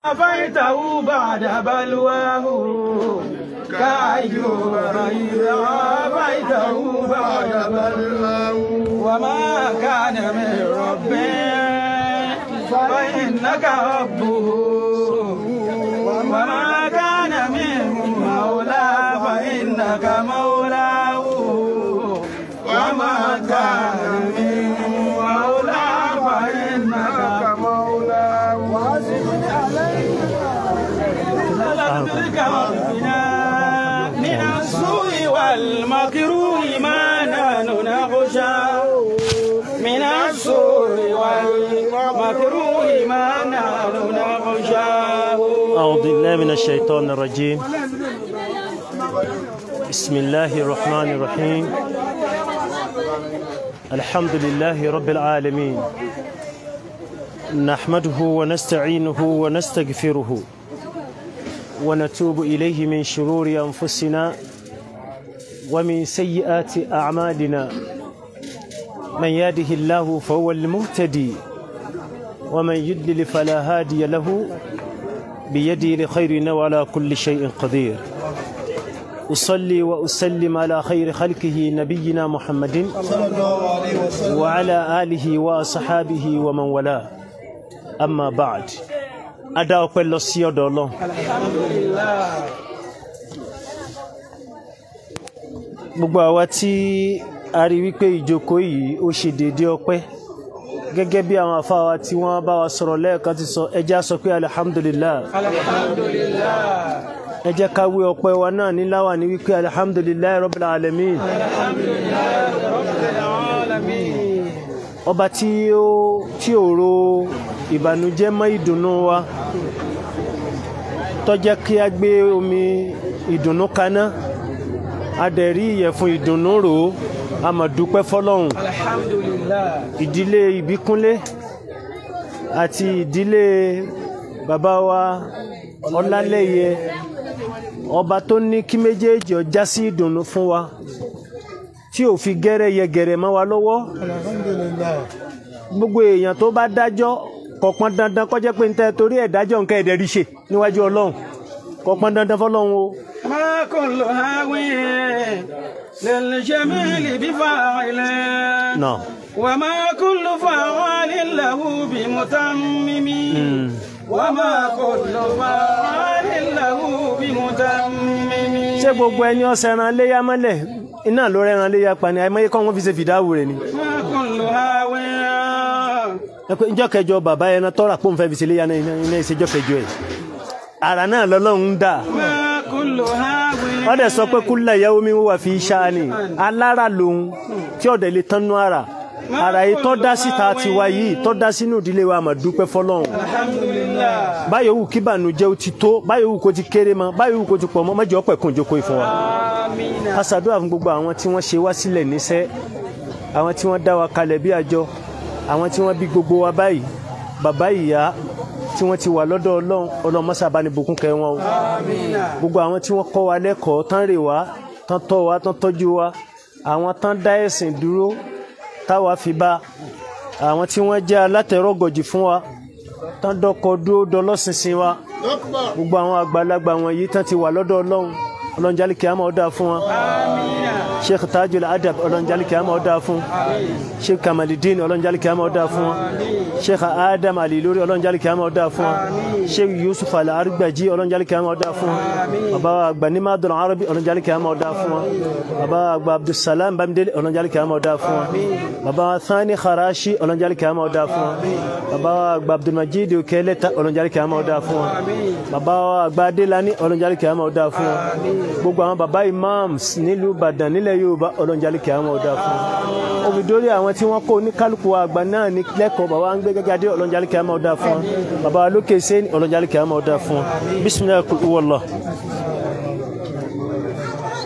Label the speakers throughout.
Speaker 1: عافيته بعد بلواه كأيوب إذ عافيته بعد بلواه وما كان من ربه فإنك ربه وما كان من مولى فإنك مولاه وما كان من مولى فإنك مولاه نلقبك ربنا من السوء والمكروه ما نحن نخشى من السوء والمكروه ما نحن نخشى.
Speaker 2: أعوذ بالله من الشيطان الرجيم. بسم الله الرحمن الرحيم. الحمد لله رب العالمين، نحمده ونستعينه ونستغفره ونتوب إليه من شرور أنفسنا ومن سيئات أعمالنا. من يهده الله فهو المهتدي ومن يضلل فلا هادي له. بيده لخيرنا وعلى كل شيء قدير. أصلي وأسلم على خير خلقه نبينا محمد وعلى آله وأصحابه ومن والاه. أما بعد، ada ọpẹ́ lọ sí ọ̀dọ̀ Ọlọ́run.
Speaker 1: Alhamdulillah.
Speaker 2: Gbogbo àwa tí a rí wípé ìjókòó yìí ó ṣe déédéé ọpẹ́ gẹ́gẹ́ bí àwọn àfáà wa tí wọ́n bá wa sọ̀rọ̀ lẹ́ẹ̀kan ti sọ, ẹ jẹ́ á sọ pé alhamdulillah.
Speaker 1: Alhamdulillah.
Speaker 2: Ẹ jẹ́ ká wí ọpẹ́ wa náà níláwà ní wípé alhamdulillah rabbil alamin.
Speaker 1: Alhamdulillah rabbil alamin.
Speaker 2: Ọba tí ó ro ìbànújẹ́ mọ́ ìdùnnú wa, tó jẹ́ kí a gbé omi ìdùnnú kaná, a dẹ̀ rí ìyẹ̀fun ìdùnnú rò, a máa dúpẹ́ fọ́lọ́run.
Speaker 1: Alhamdulillah.
Speaker 2: Ìdílé Ìbíkúnlé àti ìdílé bàbá wa Ọlálẹ́yẹ, ọba tó ní kí méjèèjì ó já sí ìdùnnú fún wa, tí ò fi gẹ́rẹ́ yẹgẹrẹ mọ́ wa lọ́wọ́.
Speaker 1: Alhamdulillah.
Speaker 2: Gbogbo èèyàn tó bá dájọ́ kò pọn dandan kó jẹ́ pé níta torí ẹ̀ dájọ́ nǹkan ẹ̀dẹ̀ rí ṣe níwájú Ọlọ́run, kò pọn dandan fọ́lọ́run o.
Speaker 1: ما كل هاوي للجميل بفاعل
Speaker 2: نعم.
Speaker 1: وما كل فعال له بمتمم وما كل فعال له بمتمم.
Speaker 2: Ṣé gbogbo ẹni ọ̀sẹ̀ ẹran léyà mọ́lẹ̀ iná ló rẹran léyà pa ni àìmọye kọ́ wọ́n fi ṣe fìdáwù rẹ̀ ni.
Speaker 1: ما كل هاوي.
Speaker 2: Ìjọ́ kẹjọ bàbá ẹran tọ́ra pòun fẹ́ fi ṣe léyà náà iná ìṣèjọ́ kẹjọ ẹ̀. Àrà náà lọ́lọ́run dà.
Speaker 1: ما كل هاوي.
Speaker 2: Wọ́n dẹ̀ sọ pé kulla yawmin huwa fi sha'ni, alára lòun tí ọ̀dẹ̀ lè tán nú ara. Àrà yìí tọ́ dá síta tiwa yìí tọ́ dá sínú ìdílé wa mà dúpẹ́ fọ́lọ́run.
Speaker 1: Alhamdulillah.
Speaker 2: Báyọ̀ wù kí bànújẹ́ ó ti tó, báyọ̀ wù kó ti kéré mọ́, báyọ̀ wù kó ti pọ̀ mọ́, mọ́jọ́ pẹ̀kun ìjókòó ìfún wa.
Speaker 1: Àmín.
Speaker 2: A ṣàdúrà fún gbogbo àwọn tí wọ́n ṣe wá sílẹ̀ níṣẹ́, àwọn tí wọ́n dá wa kalẹ̀ bí àjọ, àwọn tí wọ́n bí gbogbo wa báyìí, bàbá ìyá tí wọ́n ti wà lọ́dọ̀ Ọlọ́run, Ọlọ́run mọ́sà bá ní bùkún kẹ́ wọn o.
Speaker 1: Àmín.
Speaker 2: Gbogbo àwọn tí wọ́n kọ́ wa lẹ́kọ̀ọ́, tán rè wá, tán tọ́ wa, tán tọ́jú wa, àwọn tán dá ẹ̀sìn dúró táwa fi bá, àwọn tí wọ́n jẹ́ alátẹ̀rọ̀gọ̀jì fún wa, tán dọ́kọ̀ dúró dọlọ́sinsin wa, gbogbo àwọn àgbàlagbà wọ̀nyí tán ti wà lọ́dọ̀ Ọlọ́run, Ọlọ́run jálì kìámà ó dáa fún wọn. Sheikh Tajul Adab, Ọlọ́run jálì kìámà ó dáa fún. Sheikh Kamaluddin, Ọlọ́run jálì kìámà ó dáa fún. Sheikh Adam Alilori, Ọlọ́run jálì kìámà ó dáa fún. Sheikh Yusuf Al-Argbaji, Ọlọ́run jálì kìámà ó dáa fún. Bàbá àgbà ní Madul Arabi, Ọlọ́run jálì kìámà ó dáa fún. Bàbá àgbà Abdulsalam Bamidele, Ọlọ́run jálì kìámà ó dáa fún. Bàbá Thani Kharashi, Ọlọ́run jálì kìámà ó dáa fún. Bàbá àgbà Abdulmajid Okeleta, Ọlọ́run jálì kìámà ó dáa fún. Bàbá àgbà Adelani, Ọlọ́run jálì kìámà ó dáa fún. Gbogbo àwọn bàbá imams nílùú Ìbàdàn nílẹ̀ Yorùbá, Ọlọ́run jálì kìámà ó dáa fún. Òbídórí àwọn tí wọ́n kó ní kálukú àgbà náà ní lẹ́kọ̀ọ́, bàbá ń gbé gẹ́gẹ́ Ọlọ́run jálì kìámà ó dáa fún. Bàbá lókè sẹ́ni, Ọlọ́run jálì kìámà ó dáa fún. Bismillah kul huwallah.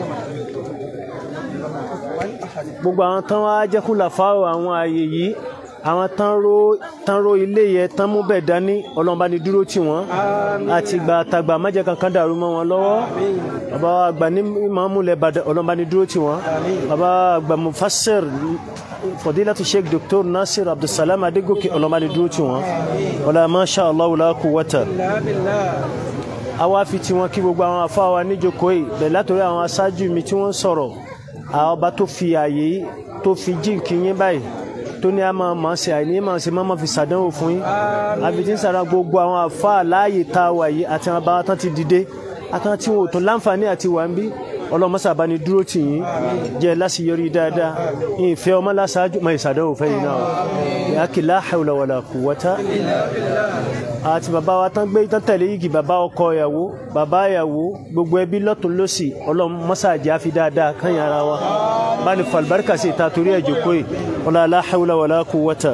Speaker 2: Gbogbo àwọn tán wá jẹ́ kúlàfáà àwọn ààyè yìí àwọn tán ro ilé yẹ tán mú bẹ́ẹ̀ dání Ọlọ́run bá ní dúró tì wọ́n àti ìgbà àtàgbà má jẹ́ kankan dàrú mọ́ wọn lọ́wọ́ bàbá àgbà ní Ìmáàmù ilẹ̀ Ìbàdàn Ọlọ́run bá ní dúró tì wọ́n bàbá àgbà mufassir Fadilatu Sheikh Dr. Nasir Abdulsalam Adégòkè Ọlọ́run bá ní dúró tì wọ́n wala masha Allah la quwwata àwa fi tí wọn kí gbogbo àwọn afáwa níjókòó yìí bẹ́ẹ̀ látòrí àwọn aṣáájú mi tí wọ́n sọ̀rọ̀ àwọn ọba tó fi àyè tó fi jíǹkì yín báyìí tó ní a máa ṣe àìní máa ṣe máa fi ṣàdánwò fún yín àbí tí ń sara gbogbo àwọn àfáà láàyè tá a wà yìí àti àwọn abáwá tán ti dìde àtàwọn tí wọn ò tún láǹfààní àti wà ń bí ọlọ́mọṣà bá ní dúró tì yín jẹ́ láṣeyọrí dáadáa ìfẹ́ ọmọ láṣáájú máa ìṣàdánwò fẹ́ yìí náà yàkì la hawla wala quwwata àti bàbá wa tán gbé tán tẹ̀lé yìí bàbá ọkọ ìyàwó bàbá ìyàwó gbogbo ẹbí lọ́tún lọ́sì ọlọ́mọṣà jẹ́ àfi dáadáa kan yàrá wa bá ní falbarka sí ìta torí ẹ̀jọ̀ kóyè wala la hawla wala quwwata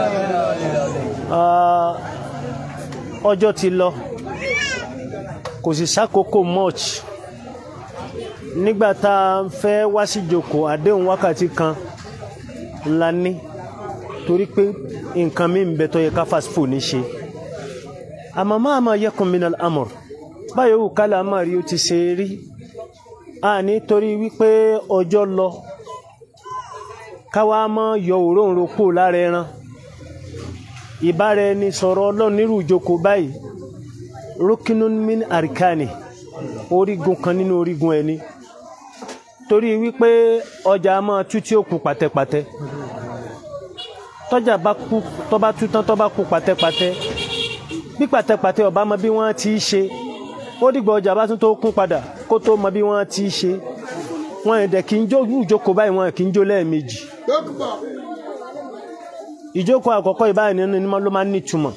Speaker 2: ọjọ́ ti lọ kò sì sákòókò much nígbà tá a fẹ́ wá sí ìjókòó àdéhùn wákàtí kan ńlá ní torí pé nǹkan mi ń bẹ tó yẹ ká fásitì ní ṣe àmọ́ máa máa yakun minal amr báyọ̀ wù kálá máa rí o ti ṣe rí a nítorí wípé ọjọ́ lọ káwá mọ́ yọ òróǹro kó lára ẹran ìbára ẹni sọ̀rọ̀ Ọlọ́run nírú ìjókòó báyìí rukinun min arkani orígun kan nínú orígun ẹni torí wípé ọjà máa tú tí ó kú pàtẹ́pàtẹ́ tọ́jà bá kú tó bá tú tán tó bá kú pàtẹ́pàtẹ́ bí pàtẹ́pàtẹ́ ọba mọ bí wọ́n ti ṣe ó dìgbà ọjà bá tún tó kún padà kó tó mọ bí wọ́n ti ṣe wọ́n ẹ̀dẹ̀ kì í jó ìjókòó báyìí wọ́n kì í jó lẹ́ẹ̀mejì ìjókòó àkọ́kọ́ ìbáyìí nínú ló máa ń nítumọ̀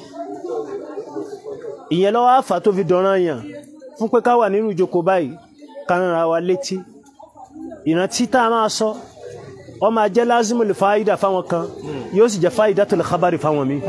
Speaker 2: ìyẹn lọ́wọ́ àfà tó fi dọ̀ràn yàn fún pé ká wà nínú ìjókòó báyìí ká rárá wa létí ìrántí tá a máa sọ ọ máa jẹ́ lázimul fáyidà fáwọn kan yóò sì jẹ́ fáyidatul khabari fáwọn mi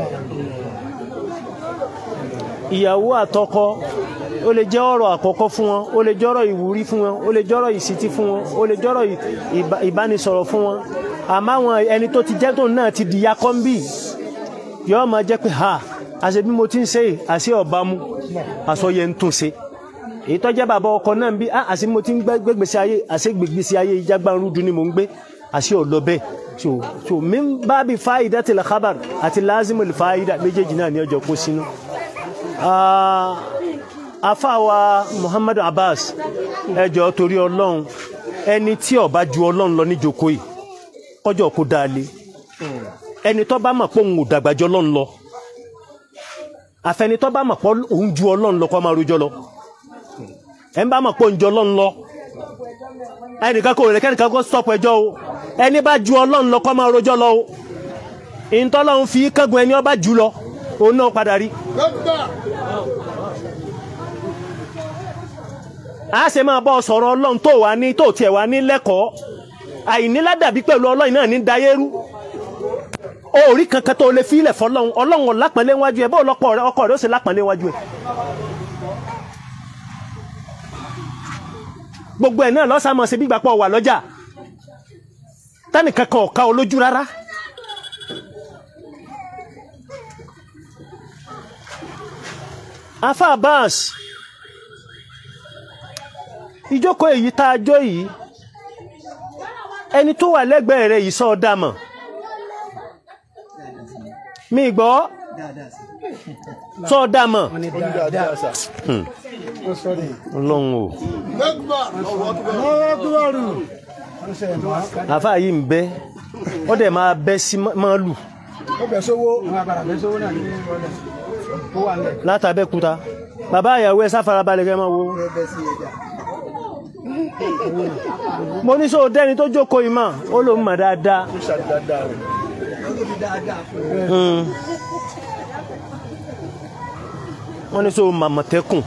Speaker 2: ìyàwó àtọkọ ó lè jẹ́ ọ̀rọ̀ àkọ́kọ́ fún wọn ó lè jẹ́ ọ̀rọ̀ ìwúrí fún wọn ó lè jẹ́ ọ̀rọ̀ ìsítí fún wọn ó lè jẹ́ ọ̀rọ̀ ìbánisọ̀rọ̀ fún wọn àmọ́ àwọn ẹni tó ti jẹ́ tó náà ti di yakọ́ńbì yóò máa jẹ́ pé ha àṣẹ bí mo ti ń ṣe àṣẹ ọ̀bámu àṣọyẹ ń tún ṣe èyí tó jẹ́ bàbá ọkọ náà ń bí àṣẹ mo ti ń gbégbèsè ayé àṣẹ gbègbèsè ayé ìjágbárúdú ni mò ń gbé àṣẹ ọ̀lọ́bẹ̀ so mi bá bí fáyidá til khabar àti lázimul fáyidá méjèèjì náà ní ọjọ́ kó sínú. afáwa Muhammadu Abbas ẹjọ́ torí Ọlọ́run ẹni tí ó bá ju Ọlọ́run lọ níjókòó yìí kọjọ́ kó dáa lé ẹni tó bá mọ̀ pé òun ò dàgbàjọ́ Ọlọ́run lọ àfẹni tó bá mọ̀ pé òun ju Ọlọ́run lọ kó máa rojọ́ lọ ẹni bá mọ̀ pé òun ju Ọlọ́run lọ ẹnìkan kò rẹ̀ kẹ́nìkan kó stop ẹjọ́ o ẹni bá ju Ọlọ́run lọ kó máa rojọ́ lọ o ìntọ́lọ́run fi kẹ́gun ẹni ó bá jù lọ òun náà padà rí. a ṣe máa bọ́ sọ̀rọ̀ Ọlọ́run tó wà ní tó tiẹ̀ wà ní lẹ́kọ̀ọ́ àìníládàbí pẹ̀lú Ọlọ́run náà ní dayérú orí kankan tó lè fílẹ̀ fọlọ́run Ọlọ́run lápẹ̀lẹ́ wájú ẹ̀ bó lọ́pọ̀ ọkọ rẹ̀ ó sì lápẹ̀lẹ́ wájú ẹ̀ gbogbo ẹ̀ náà lọ́sàmọ̀ sí gbígbà pọ̀ wà lọ́jà tánìkankan ọ̀ka olójú rárá afa Abbas ìjókòó èyí tá a jó yìí ẹni tó wà lẹ́gbẹ̀ẹ́ rẹ̀ yìí sọ ọ́ dàmọ̀ mi gbọ́ sọ ọ́ dàmọ̀ Ọlọ́run o àfa yìí ń bẹ ó dẹ̀ máa bẹ́ sí máàlù látàbẹ́kúta bàbá ìyàwó ẹ sáfarabalẹ̀ kẹ́ máa wo mo ní sọ dẹ́ni tó jókòó ìmọ̀ ó ló mọ̀ dáadáa wọ́n ní sọ màmọ̀tẹ́kùn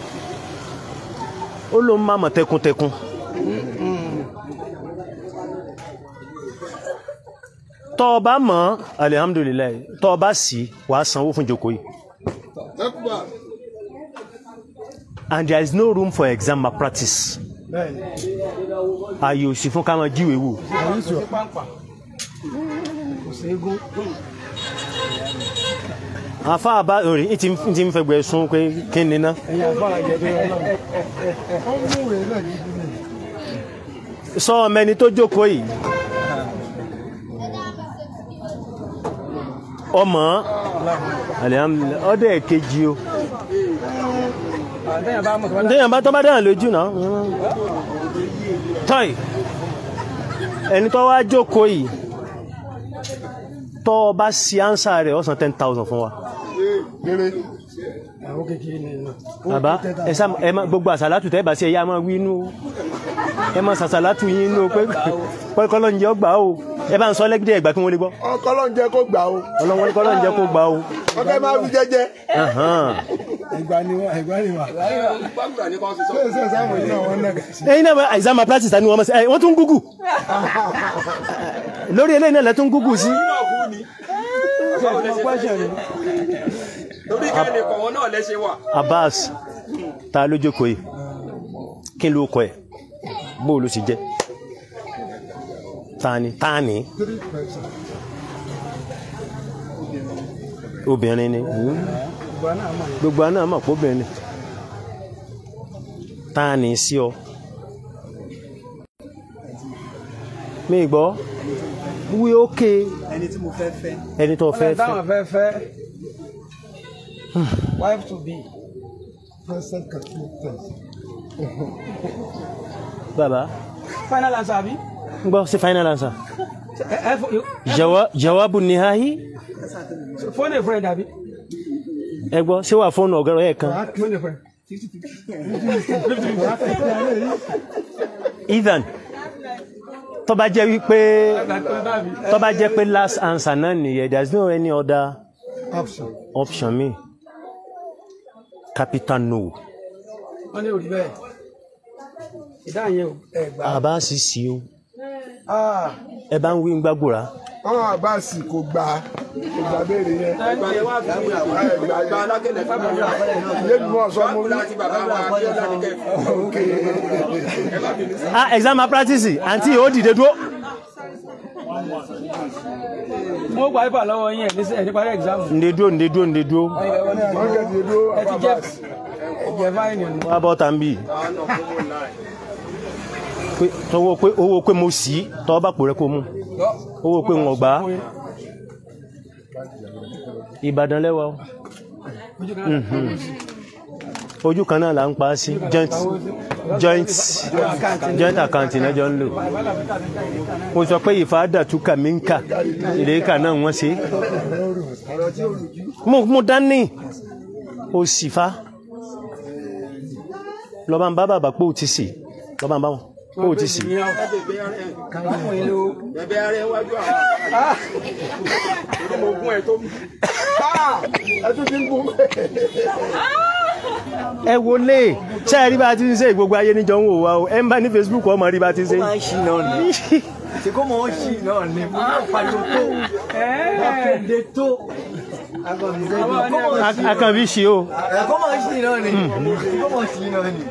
Speaker 2: ó ló mọ̀ tẹkuntẹkun tọ́ ọ bá mọ̀ alihamudulilayi tọ́ ọ bá sì wàá sanwó fún jókòó yìí and there is no room for exam malpractice ààyè òsì fún ká máa jíwèé wò àfa bá orí ti ń fẹgbẹ́ sún pé kí ni ná. sọ ọmọ ẹni tó jókòó yìí ọmọ alihamdulilayi ọdẹ kejì o ǹdẹ́yìn bá tọ́ bá dáhùn lójú náà tọ́ì ẹni tó wá jókòó yìí tọ́ bá sí ánsà rẹ̀ ó san 10,000 fún wa. bàbá ẹ má gbogbo àsàlátù tẹ́ bá sí ẹ̀yà máa wí inú ẹ má sàsàlátù yín inú pé kọ́lọ́njẹ́ ó gbà ó ẹ bá ń sọ lẹ́gídẹ́ ẹ̀gbà kí wọ́n lè gbọ́.
Speaker 3: kọ́lọ́njẹ́ kó gbà ó.
Speaker 2: kọ́lọ́njẹ́ kó gbà ó.
Speaker 3: ọkẹ́ máa fi jẹ́jẹ́.
Speaker 2: ẹ̀yin náà exam practice ta ni wọ́n mọ̀ sí wọ́n tún gúgù lórí eléyìí náà lẹ́tún gúgù sí. Abbas ta ló jókòó yìí kí ló kọ ẹ̀ bóò ló sì jẹ́ tani obìnrin ni gbogbo àná mọ̀ pé obìnrin tani sí ọ mi gbọ́ wí ókè
Speaker 1: ẹni tí mo fẹ́ fẹ́
Speaker 2: ẹni tó fẹ́ fẹ́
Speaker 1: táwọn fẹ́ fẹ́ wife to be.
Speaker 2: bàbá
Speaker 1: final answer àbí.
Speaker 2: ń gbọ́ sí final answer jawabu nihai
Speaker 1: phone a friend àbí.
Speaker 2: ẹ gbọ́ sí wà fóònù ọ̀gọ́rọ̀ ẹ̀ kan
Speaker 1: phone a friend.
Speaker 2: Ethan tó bá jẹ́ wípé tó bá jẹ́ pé last answer náà nìyẹn there is no any other option mi capital no.
Speaker 1: wọ́n ní òrí bẹ́ẹ̀ ìdáhùn yẹn ẹ̀gbá.
Speaker 2: àbá sì sí o ẹ bá ń wí ń gbàgbóra.
Speaker 3: Àbáàsì kò gbà béèrè yẹn.
Speaker 1: ẹgbà alákẹ́lẹ̀ fábíyà
Speaker 3: lẹ́nu mọ́ ọ̀sán mo rí.
Speaker 2: exam practice àǹtí ó dìde dúró.
Speaker 1: mo gba ipa lọ́wọ́ yín ẹ̀ ní parí exam.
Speaker 2: ǹdè dúró ǹdè dúró ǹdè dúró.
Speaker 1: ẹ ti jẹ́ ẹ̀jẹ̀ fáìnì ni.
Speaker 2: wọ́n á bọ́ tàbí owó pé mo sì tọ́ bá pò rẹ kó mú owó pé wọn gbà á Ìbàdàn lẹ́wà ó ojú kan náà là ń pa á sí joint account náà jọ ń lò mo sọ pé ìfàdà túkà mí ń kà ìrèékà náà wọ́n ṣe mo dání o sì fa lọ́ba ń bá bàbá pé ó ti sì lọ́ba ń bá wọn ó ti sì. ẹ wọlé ṣe ẹ rí bá a ti ń ṣe gbogbo ayé níjọ ń wò wá o ẹ ń bá ní Facebook ọmọ rí bá a ti ń ṣe.
Speaker 4: ó máa ń ṣì náà ni ṣe kó mọ̀ ó ṣì náà ni mo náà pariwo tó ọ̀kẹ́dẹ tó
Speaker 2: akànbí ṣe o.
Speaker 4: kó mọ̀ ṣì náà ni kó mọ̀ ṣì náà ni.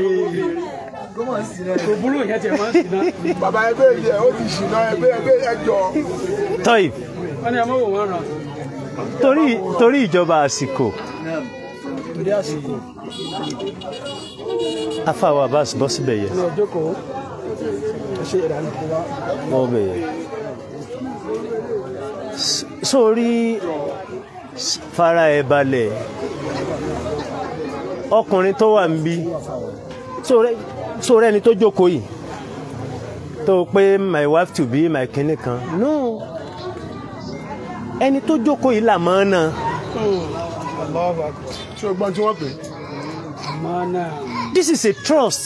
Speaker 1: kò burú ìyẹn tiẹ̀ máa ń ṣìnà.
Speaker 3: bàbá ẹgbẹ́ yẹ ó ti ṣìnà ẹgbẹ́ ẹjọ́.
Speaker 2: tọ́yì.
Speaker 1: wọ́n ní ọmọ wò wọ́n ràn.
Speaker 2: torí ìjọba àsìkò.
Speaker 1: torí àsìkò.
Speaker 2: afáwa Abbas bọ́ síbẹ̀ yẹ.
Speaker 1: ní ọjọ́ kò ṣe ìrànlọ́wọ́ wa.
Speaker 2: wọ́n bẹ̀ yẹ. sórí fara ẹ̀ balẹ̀ ọkùnrin tó wà ń bí sóòrẹ́ ẹni tó jókòó yìí tó pé my wife to be my kinní kan no ẹni tó jókòó yìí là máa náà.
Speaker 3: ṣé o gbọ́n tí wọ́n pè é.
Speaker 2: This is a trust.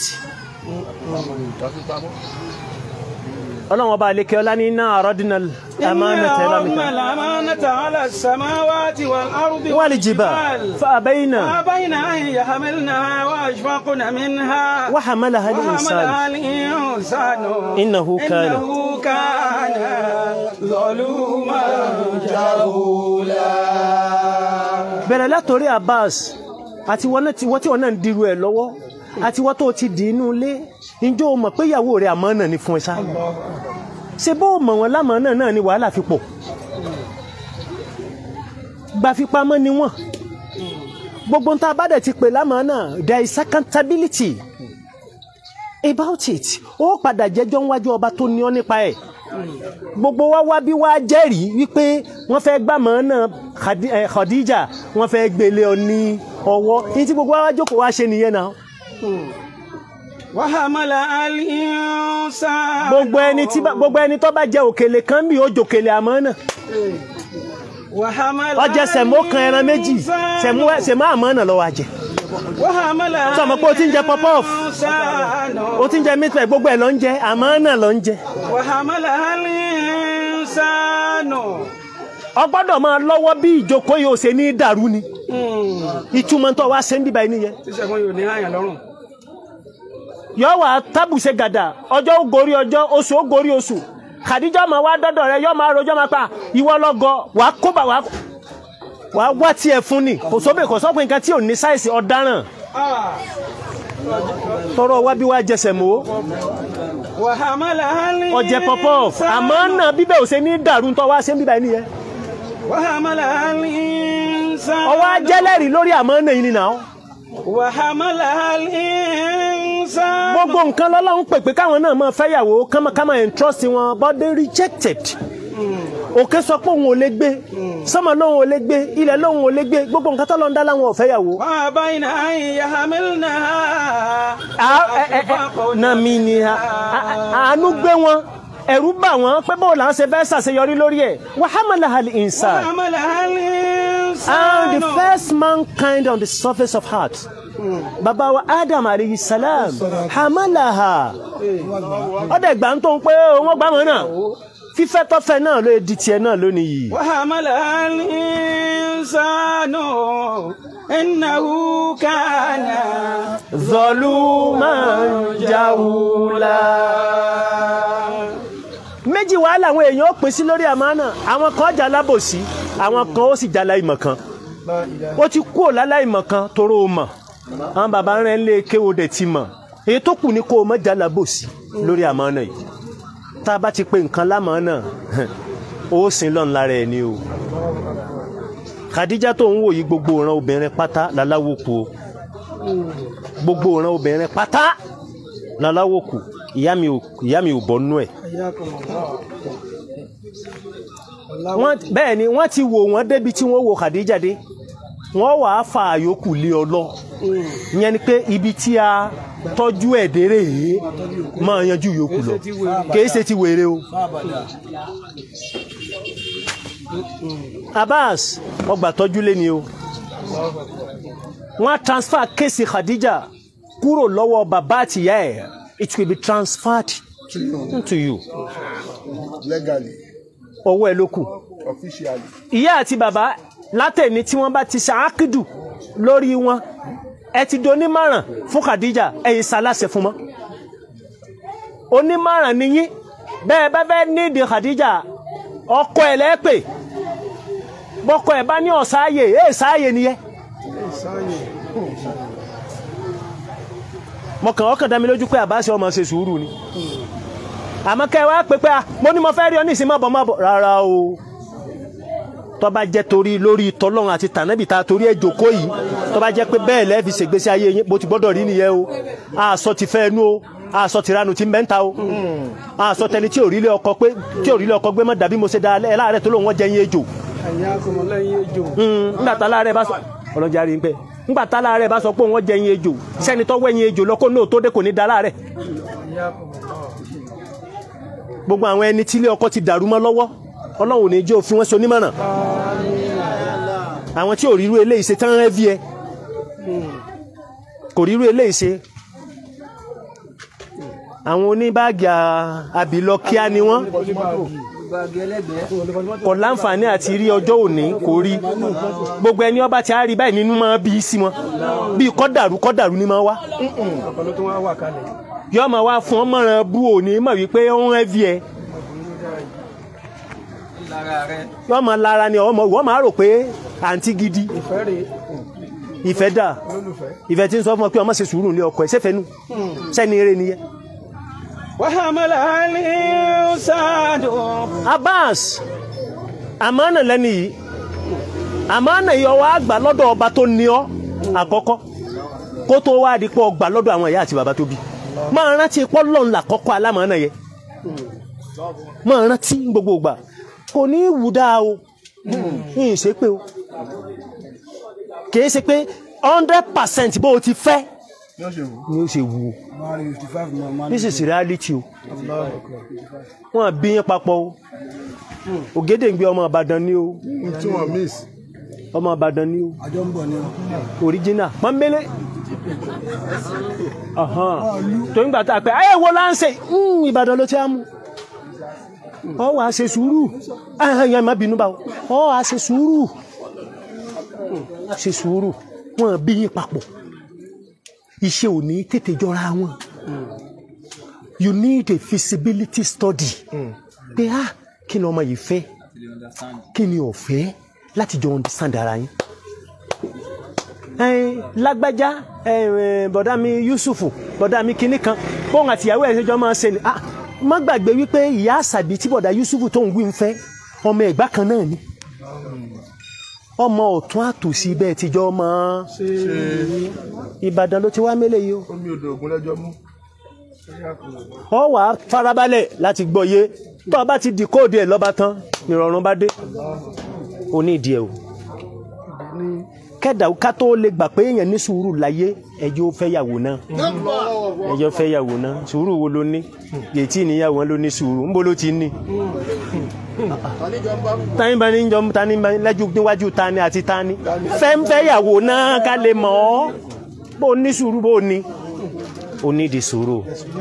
Speaker 2: ọlọ́run ọba àlekè ọlá ní iná àròdìnà
Speaker 1: الأمانة على السماوات والأرض
Speaker 2: والجبال فأبين
Speaker 1: أن يحملنها وأشفقن منها
Speaker 2: وحملها الإنسان إنه كان
Speaker 1: ظلوما جهولا.
Speaker 2: bẹ̀rẹ̀ látòrí Abbas àti wọ́n tí wọ́n náà ń dirú ẹ̀ lọ́wọ́ àti wọ́n tó ti dì inú ilé ǹjọ́ o mọ̀ pé ìyàwó rẹ̀ àmánà ni fún ẹ sá ṣe bó mọ̀ wọn lámánà náà ni wàhálà fi pọ̀ agbafipamọ́ ni wọ́n gbogbo tá a bá dẹ̀ ti pè lámàánà there is accountability about it ó padà jẹ́jọ́ níwájú ọba tó ní ọ́ nípa ẹ̀ gbogbo wa wá bí wá jẹ́rìí wípé wọ́n fẹ́ gbàmàánà Khadija wọ́n fẹ́ gbélé ọ ní ọwọ́ ní tí gbogbo wa jókòó wá ṣe nìyẹn náà.
Speaker 1: wàhámàlà àlìyànsá.
Speaker 2: gbogbo ẹni tó bá jẹ òkèlè kan bí ó jòkèlè àmánà ọjẹ sẹmó kan ẹran méjì sẹmó àmánà lọ́wọ́ àjẹ sọmọ pé o ti ń jẹ pọpọf o ti ń jẹ mítẹ gbogbo ẹ lọ ń jẹ àmánà lọ ń jẹ. o gbọ́dọ̀ máa lọ́wọ́ bí ìjókòó yóò ṣe ní dàrú ni ìtumọ̀ tó wá ṣe ń bíbá ẹni yẹn. yọ wà tábùṣe gàdà ọjọ́ ó gorí ọjọ́ oṣù ó gorí oṣù Khadija ma wá dọ́dọ̀ rẹ yọ máa rojọ́ máa pa ìwọ lọ́gọ wà á kóbà wà á wá tiẹ̀ fún ni kò sóbè kò sọ́pin nǹkan tí ò ní sáìsì ọ̀daràn tọrọ wá bí wá jẹsẹ̀ mọ́ ọjẹ́ pọpọ́ àmọ́ náà bíbẹ̀ ò ṣe ní dàrú tó wá ṣe ń bíbá ẹni yẹn ọwọ́ ajẹ́lẹ̀rí lórí àmọ́ náà yìí nìyà gbogbo nǹkan lọ́lọ́run pèpè káwọn náà máa fẹ́yàwó kámá entrust wọn but they rejected òkè sọ pé òun ò lè gbé sọmọ lóun ò lè gbé ilẹ̀ lóun ò lè gbé gbogbo nǹkan tó lọ ń dá láwọn ò fẹ́yàwó. nàmì ni àánú gbé wọn ẹ̀rù bà wọ́n pé bóun là ń ṣe fẹ́ ṣàṣeyọrí lórí ẹ̀ wàhámàlà insan and the first mankind on the surface of heart bàbá wa Adam alayhi salam hamalaha ọdẹ gbà ń tó ń pé wọ́n gbà wọ́n náà fífẹ́ tọ́fẹ́ náà ló di tiẹ̀ náà lónìí yìí.
Speaker 1: wàhámàlà insanu innahu kana
Speaker 2: zaluman jahula. méjì wàá làwọn èèyàn ó pín sí lórí àmánà àwọn kan jà lábòsí àwọn kan ó sì jà láìmọ̀ kan ó ti kúrò láláìmọ̀ kan toró o mọ̀ àwọn bàbá rẹ̀ ń lé kéwòdè ti mọ̀ èyí tó kù ní kó o mọ̀ jà lábòsí lórí àmánà yìí tá a bá ti pe nǹkan lámánà ó sin lọ́n lára ẹ̀ ni o. Khadija tó ń wò yí gbogbo ìran obìnrin pátá láláwó kù o gbogbo ìran obìnrin pátá láláwó kù ìyá mi ò bọ́ nú ẹ̀. bẹ́ẹ̀ ni wọ́n ti wò wọ́n débi tí wọ́n wò Khadija dé wọ́n wàá fa àyókù lé ọ lọ ìyẹn ni pé ibi tí a tọ́jú ẹ̀ dérè yìí máa yanjú yòókù lọ kìí ṣe ti wèrè o. Abbas ọgbà tọ́jú lé ni o wọ́n transfer kéèsì Khadija kúrò lọ́wọ́ bàbá àtìyá ẹ̀ it will be transferred to you
Speaker 3: legally
Speaker 2: ọwọ́ ẹ ló kù
Speaker 3: officially.
Speaker 2: ìyá àti bàbá látẹ̀ni tí wọ́n bá ti ṣàákìdù lórí wọn ẹ ti donímọ̀ràn fún Khadija ẹ̀yin ṣaláṣẹ fún mọ́ onímọ̀ràn nìyí bẹ́ẹ̀ bá fẹ́ nídìí Khadija ọkọ ẹ̀ lẹ́pẹ̀ bọ́kọ ẹ̀ bá ní ọ̀sáàyè sáàyè nìyẹn ọkàn dá mi lójú pé àbáṣe ọmọ ṣe sùúrù ni àmọ́ kẹ́ wá pé mo ní mo fẹ́ rí ọ ní ìsìn mọ́bọ̀ rárá o tó bá jẹ́ torí lórí tọ́lọ́run àti tànábì ta torí ẹ̀ jókòó yìí tó bá jẹ́ pé bẹ́ẹ̀ lẹ́ẹ̀ fi ṣègbésí ayé yín bó ti gbọ́dọ̀ rí nìyẹn o àṣọ ti fẹ́ ẹnu o àṣọ tìranu ti ń bẹ́ńta o àṣọ tẹni tí ò rí lé ọkọ gbé mọ́ dàbí mo ṣe da láàárẹ̀ tó lóun wọ́n jẹ́ yín ejò. nígbà tá láàárẹ̀ bá sọ ọlọ́jà rí pẹ́ nígbà tá láàárẹ̀ bá sọ pé wọ́n jẹ́ yín ejò sẹ́ni tó wẹ́yìn ejò lọ́kọ́ náà tó dé kò ní da láàárẹ̀. gbogbo àwọn ẹni tí ilé ọkọ ti dàrú mọ́ lọ́wọ́ Ọlọ́run ò ní jẹ́ òfin wọn ṣe onímọ̀ràn àwọn tí ò rírú eléyìí ṣe tán rẹ́bí ẹ kò rírú eléyìí ṣe àwọn oníbàgì àbílọ kíá ni wọ́n kò láǹfààní àti rí ọjọ́ òní kò rí gbogbo ẹni ọba tí a rí báyìí nínú máa bí sí wọn bí kọ́dàrú ni máa wá yọ́ máa wá fún ọmọràn bú òní mọ̀ wípé ó ń rẹ́bí ẹ yọ́ máa lára ni wọ́n máa rò pé àǹtí gidi ìfẹ́ dà ìfẹ́ tí ń sọ fún ọ pé ọmọ ṣe sùúrù ní ọkọ ẹ̀ ṣẹ́fẹ́nu sẹ́ni eré nìyẹn. Abbas àmánà lẹ́ni yìí àmánà yìí ọwọ́ àgbà lọ́dọ̀ ọba tó ní ọ àkọ́kọ́ kó tó wá di pọ̀ gbà lọ́dọ̀ àwọn ìyá àti bàbá tó bí máa rántí pọ́lọ́ ńlá kọ́kọ́ alámọ̀ọ́nà yẹ máa rántí gbogbo ìgbà kò ní wù dáa o yìí ṣe pé o kìí ṣe pé 100% bó o ti fẹ́ ni ó ṣe wù o this is reality o wọ́n bí yín papọ̀ o Ògédèngbé ọmọ Ìbàdàn ni o ọmọ Ìbàdàn ni o original pọ́nbélé tó ń gbà tá a pẹ́ ayé wo la ń ṣe Ìbàdàn ló ti á mú ọ wà á ṣe sùúrù ẹ̀yàn má bínú bá ọ wà á ṣe sùúrù wọ́n bí yín papọ̀ iṣẹ́ ò ní tètè jọra wọn you need a feasibility study pé kí ni ọmọ yìí fẹ́ kí ni ó fẹ́ láti jọ understand ara yín lágbájá bọ̀dá mi Yusufu bọ̀dá mi kinní kan bóun àti ìyàwó ẹ̀ ṣẹjọ́ máa ń ṣe ni má gbàgbé wípé ìyá àṣàbí tí bọ̀dá Yusufu tó ń wí ń fẹ́ ọmọ ẹ̀gbá kan náà ni ọmọ ọ̀tún àtòsí bẹ́ẹ̀ tíjọ́ mọ́ Ìbàdàn ló ti wá mélé yìí o
Speaker 3: omi odò ògùn lẹ́jọ́ mú
Speaker 2: ọ wà á farabalẹ̀ láti gbọ́ yé tó o bá ti di kóòdù ẹ̀ lọ́ba tán ìrọ̀rùn bá dé o ní ìdí ẹ̀ o kẹ́dà ká tó lè gbà pé èèyàn ní sùúrù láyé ẹjọ́ fẹ́ yàwó náà sùúrù wo ló ní yètí níyàwó ló ní sùúrù ńbó ló ti ní tani bá ní jọ tani bá lẹ́jú níwájú tani àti tani fẹ́ yàwó náà ká lè mọ̀ ọ́ bó ní sùúrù bó ní o ní di sùúrù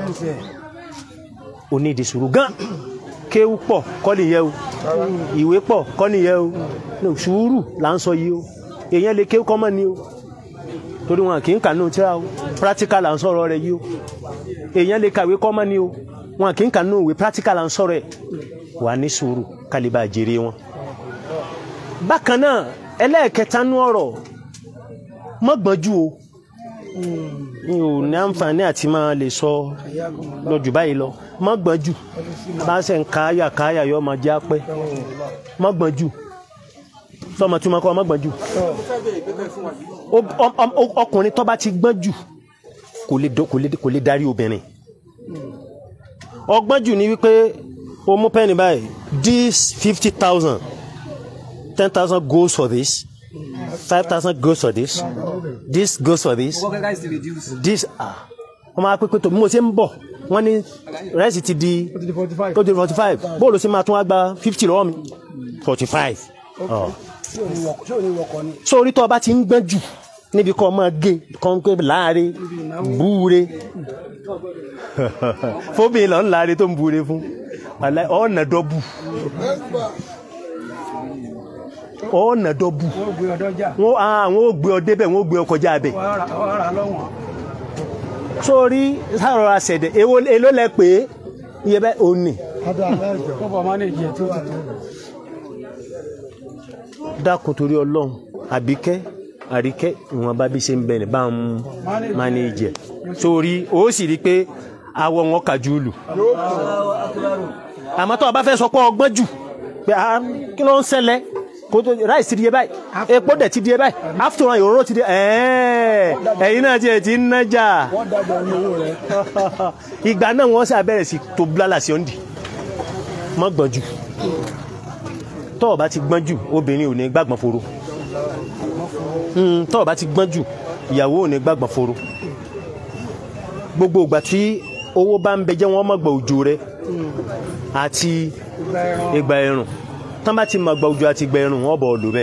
Speaker 2: o ní di sùúrù gan kéwú pọ̀ kọ́ nìyẹn o ìwé pọ̀ kọ́ nìyẹn o sùúrù là ń sọ yìí o èèyàn lè kéwú kọ́mọ̀ ni o torí wọn kì í kà nù tíra o practical là ń sọ̀rọ̀ rẹ̀ yìí o èèyàn lè kàwé kọ́mọ̀ ni o wọn kì í kà nù ìwé practical là ń sọ̀rọ̀ ẹ̀ wà ní sùúrù kálíbà jèrè wọn. bákan náà ẹlẹ́ẹ̀kẹta nú ọ̀rọ̀ mọ́gbọ́njú o mi ò ní àǹfààní àti máa lè sọ lọ́jù báyìí lọ mọ́gbọ́njú bá ṣe ń káyà yọ ọmọ jẹ́ apẹ́ mọ́gbọ́njú sọmọ tí mo kọ́ mọ́gbọ́njú ọkùnrin tó bá ti gbọ́n jù kò lè darí obìnrin ọgbọ́n jù ni wípé o mú pẹ́ẹ́nì báyìí this 50,000 10,000 goes for this 5,000 goes for this this goes for this this wọ́n máa pépé tó bí mo ṣe ń bọ̀ wọ́n ní rẹ́sì ti di 45 bóòlù sí máa tún wá gba 50 lọ́wọ́ mi 45 sórí tó o bá ti ń gbọ́n jù níbi kan máa gé kan pé láàrin búure fóbìnrin lọ ń láàrin tó ń búure fún ọ̀nà dọ́bù ọ̀nà dọ́bù àwọn ò gbé ọ débẹ̀ wọ́n ò gbé ọ kọjá bẹ̀ sórí sàrọ̀ra ṣẹ̀dẹ̀ èló lẹ pé iye bẹ́ẹ̀ ò ní. dákun torí Ọlọ́run Àbíkẹ́ Àríkẹ́ ìwọ̀n bá bí ṣe ń bẹ̀rẹ̀ bá ń mánéjì ẹ̀ sórí ó sì rí pé awọ wọn kàjú lù àmọ́ tó o bá fẹ́ sọ pé ọgbọ́n jù pé kí ló ń ṣẹlẹ̀ kó tó ráìsì ti di ẹ báyìí epo dẹ̀ ti di ẹ báyìí after all ìrorò ti di ẹ̀yin náà tiẹ̀ ti ń nájà ìgbà náà wọ́n sì bẹ̀rẹ̀ sí tó blálà sí ọ́ndì mọ́ gbọ́n jù tó o bá ti gbọ́n jù obìnrin ò ní gbàgbọ́n foro tó o bá ti gbọ́n jù ìyàwó ò ní gbàgbọ́n foro gbogbo ìgbà tí owó bá ń bẹ jẹ́ wọ́n mọ̀gbà òjò rẹ àti ìgbà ẹ̀rùn tán bá ti mọ̀gbà òjò àti ìgbà ẹ̀rùn wọ́n bọ̀ lò bẹ́ẹ̀.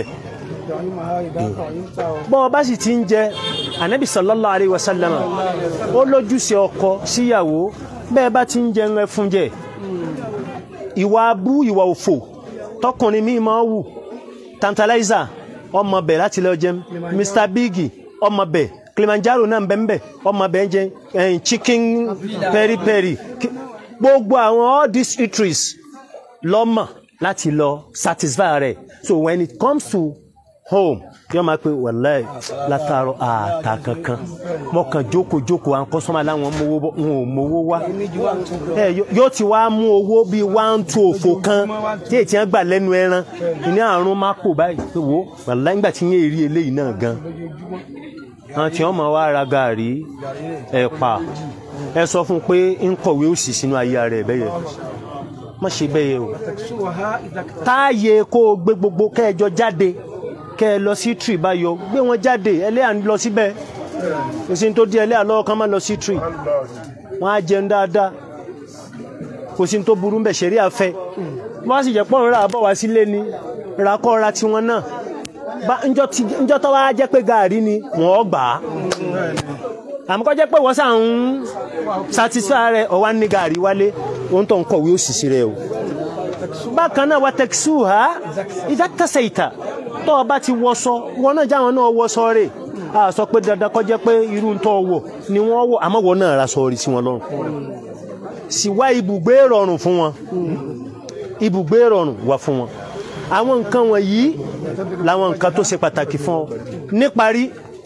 Speaker 2: bọ́ ọ bá sì ti ń jẹ Ànábì sallallahu alaihi wasallam ó lójúṣe ọkọ síyàwó bẹ́ẹ̀ bá ti ń jẹ ń fún jẹ ìwà abú ìwà òfò tọkùnrin míì máa wù Tantalizer ọmọ bẹ̀ láti lọ jẹun Mr Biggy ọmọ bẹ̀ Kilimanjaro náà bẹ́ẹ̀ ọmọ bẹ́ẹ̀ jẹ chicken peri peri gbogbo àwọn all these eateries lọ́mọ láti lọ satisfy rẹ̀ so when it comes to home yóò máa pe wàláì látàárọ̀ àtà kankan mọ̀kàn jókòó àwọn kọ́sọ́mà láwọn wọn ò mówó wá yóò ti wá mú owó bíi 1-2 òfò kan tí èyí ti ń gbà lẹ́nu ẹran ní àrùn máa pò báyìí pé wo wàláì nígbà tí yẹn rí eléyìí náà gan àwọn tí wọ́n máa wá ra gàrí ẹ̀pà ẹ sọ fún un pé ń kọ̀wé òsì sínú ayé rẹ̀ bẹ́yẹ má ṣe bẹ́yẹ o táàyè kó o gbé gbogbo kẹjọ jáde kẹ ẹ lọ sí tree báyọ gbé wọn jáde ẹlẹ́yà ń lọ síbẹ̀ kò sí ní tó di ẹlẹ́yà lọ́wọ́ kan má lọ sí tree wọ́n á jẹun dáadáa kò sí ní tó burú bẹ̀ ṣẹ̀rí àfẹ́ wọ́n á sì jẹ́ pọ́n ra bọ̀ wá sílé ni ra kọ́ ra tiwọn náà ńjọ́ tó wá jẹ́ pé gàrí ni wọ́n gbà á àmọ́ kọ́ jẹ́ pé wọ́n sàn ń satisfy rẹ̀ ọ̀wá ní gàrí wálé òun tó ń kọ̀wé òṣìṣì rẹ̀ o bákan náà wà tẹ̀síù ha ìdátẹ̀sẹ̀ ìta tó o bá ti wọṣọ wọn náà jáwọn náà wọṣọ rẹ̀ a sọ pé dandan kọ́ jẹ́ pé irú tó wọ̀ ni wọ́n wọ̀ àmọ́ wọn náà ra sọ rí sí wọn lọ́rùn sì wá ibùgbé rọrùn fún wọn ibùgbé rọrùn wà fún wọn àwọn nǹkan wọ̀nyí làwọn nǹkan tó ṣe pàtàkì fún ọ níparí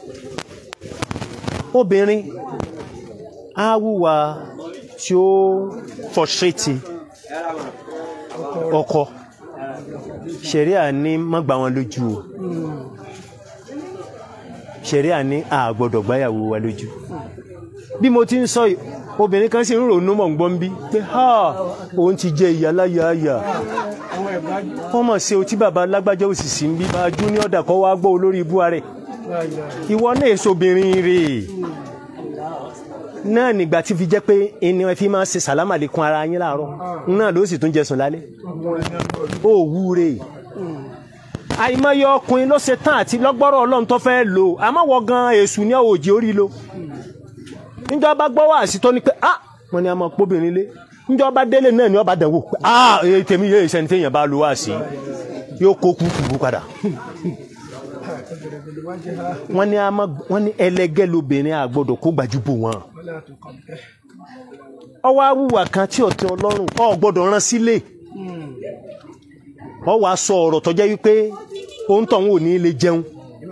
Speaker 2: obìnrin á wùwà tí ó frustrate ọkọ ṣẹ̀ríà ní má gbà wọn lójú o ṣẹ̀ríà ní a gbọ́dọ̀ gbáyàwó wa lójú bí mo ti ń sọ obìnrin kan sì ń ronú mọ̀ ń gbọ́n bí pé òun ti jẹ ìyà láyàáyà wọ́n mọ̀ sí o tí bàbá lágbájá òsì sí ń bí bá jú ní ọ̀dà kọ́ wá gbọ́ olórí ibú rẹ̀ ìwọ náà èso obìnrin rẹ̀ náà nígbà tí fi jẹ́ pé ẹni ẹ fi máa ṣe sàlámà lè kún ara yín láàárọ̀ náà ló sì tún jẹsùn lálẹ́ ó wúre àìmọye ọkùnrin ló ṣe tán àti lọ́gbọ́rọ̀ ọlọ́run tó fẹ́ lò àmọ́ wọ́n gan èṣù ní òjì orí lo níjọba gbọ́ wá sí tó ní pé wọ́n ní a máa pọ́bìnrin lé níjọba délé náà ni ọba dẹ̀wò pé èyí tèmi yé ìṣẹ́ni téèyàn bá lo wá sí yóò kó kúkú padà wọ́n ní ẹlẹ́gẹ́ lóbìnrin àgbọ́dọ̀ kó gbajúbò wọn ọwọ́ awúwà kan tí ọ̀tẹ̀ ọlọ́run ò gbọ́dọ̀ rán sílé ọ wàá sọ ọ̀rọ̀ tó jẹ́ wípé òun tó ń wò ní ilé jẹun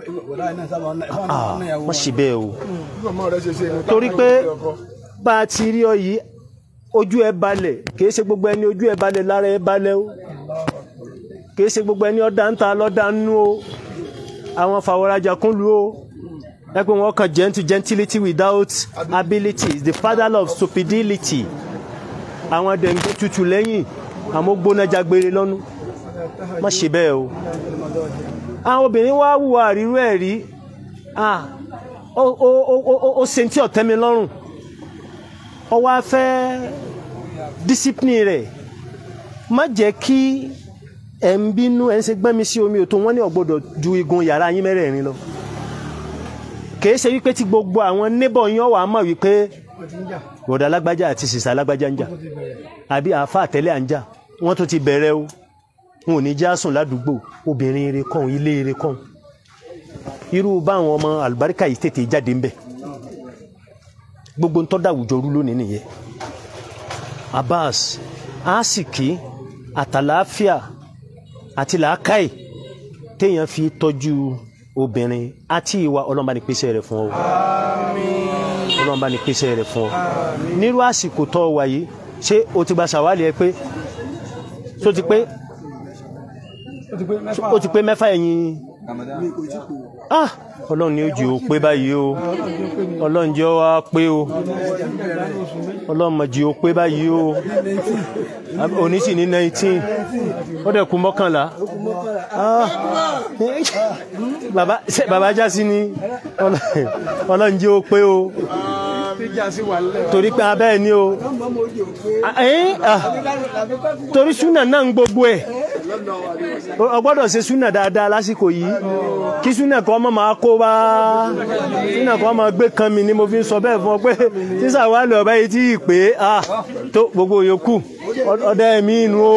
Speaker 2: wọ́n ṣe bẹ́ẹ̀ o torí pé bá a ti rí ọ yìí ojú ẹ balẹ̀ kìí ṣe gbogbo ẹni ojú ẹ balẹ̀ lára ẹ balẹ̀ o kìí ṣe gbogbo ẹni ọ̀dà ń ta lọ́dà ń nú o àwọn fàwọ̀rajà kún lu o ẹ pé wọ́n kàn gentility without ability is the father of stupidity àwọn dẹ̀ǹgbẹ́ tutù lẹ́yìn àmọ́ gbóná jagbére lọ́nu má ṣe bẹ́ẹ̀ o àwọn obìnrin wá wùwà àrírú ẹ̀ rí ó ṣe tí ọ̀tẹ́ mi lọ́rùn ọ wá fẹ́ discipline rẹ̀ má jẹ́ kí ẹ̀ ń bínú ẹ̀ ń ṣe gbẹ́mi sí omi òtún wọ́n ní ọ̀gbọ́dọ̀ ju igun yàrá yín mẹ́rẹ̀ẹ̀rin lọ kìí ṣe wípé tí gbogbo àwọn neighbor yín wà mọ̀ wípé bọ̀dà alágbájá àti sìsà alágbájá ń jà àbí àáfà àtẹ́lẹ̀ à ń jà wọ́n tó ti bẹ̀rẹ̀ o wọn ò ní já sùn ládùúgbò obìnrin eré kan ilé eré kan irú báwọn ọmọ àlùbáríkà yìí tètè jáde ńbẹ gbogbo ń tọ́da àwùjọ rú lónìí nìyẹn Abbas àsìkí àtàlàáfíà àti làákàì téèyàn fi tọ́jú obìnrin àti ìwà ọlọ́mọba ní pèsè rẹ̀ fún ọ ọlọ́mọba ní pèsè rẹ̀ fún ọ nírú àsìkò tó wà yìí ṣé o ti gba ṣàwálì ẹ pé tó ti pé ó ti pé mẹ́fà ẹ̀yìn ọlọ́run ni ó jù ó pé báyìí o ọlọ́run jẹ́ wá pé o ọlọ́run mọ̀ jù ó pé báyìí o òní sì ní 19 ó dẹ̀ kú 11 bàbá já sí ni ọlọ́run jẹ́ ó pé o torí pé abẹ́ ni o torí súnà náà ń gbogbo ẹ̀ o gbọ́dọ̀ ṣe súnà dáadáa lásìkò yìí kí súnà kan mọ́ máa kó bá súnà kan máa gbé kan mi ni mo fi ń sọ bẹ́ẹ̀ fún ọ pé sísà wà lọ báyìí tí ì pé tó gbogbo yòókù ọdẹ mi inú o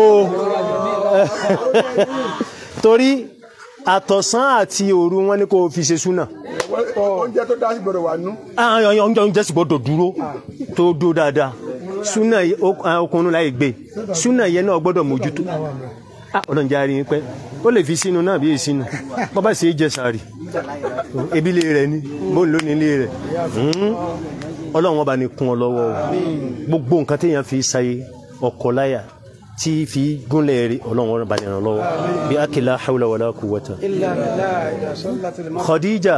Speaker 2: torí àtọ̀sán àti òru wọn ni kò fi ṣe súnà
Speaker 3: oúnjẹ tó dá sí gbọ́dọ̀ wà nú.
Speaker 2: oúnjẹ sì gbọ́dọ̀ dúró tó dúró dáadáa súnà ọkùnrin láì gbé súnà yẹn náà gbọ́dọ̀ mójútó Ọlọ́run jẹ́ àárín pẹ́ ó lè fi sínú náà bí èyí sínú bọ́bá sì jẹ sàárì ebi ilé rẹ̀ ni bóun ló ní ilé rẹ̀ Ọlọ́run ọba ní kún ọ lọ́wọ́ gbogbo nǹkan téèyàn fi ṣayé ọkọ láyà tí fi gúnlẹ̀ rí Ọlọ́run ọba ní ràn lọ́wọ́ bí akila hawla wala quwwata. Khadija